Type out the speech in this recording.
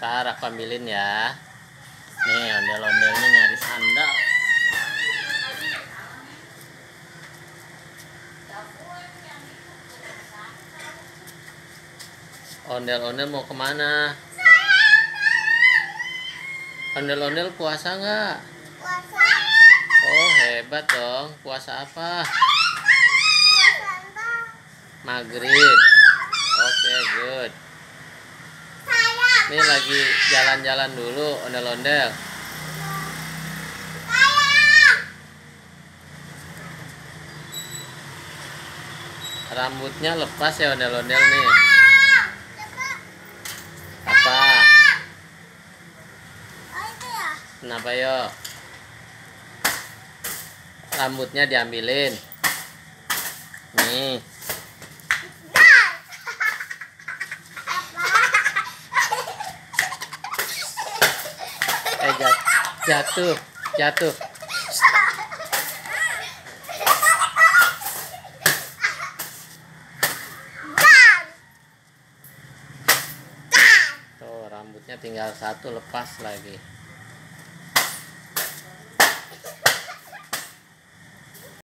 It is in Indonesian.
Ntar aku ambilin ya. Nih ondel-ondelnya nyari sandal. Ondel-ondel mau kemana? Ondel-ondel puasa nggak? Puasa. Oh hebat dong. Puasa apa? Maghrib. Oke, good. Ini lagi jalan-jalan dulu ondel-ondel. Rambutnya lepas ya ondel-ondel nih. Apa? Kenapa yo? Rambutnya diambilin. Nih. Jatuh. Tuh rambutnya tinggal satu lepas lagi.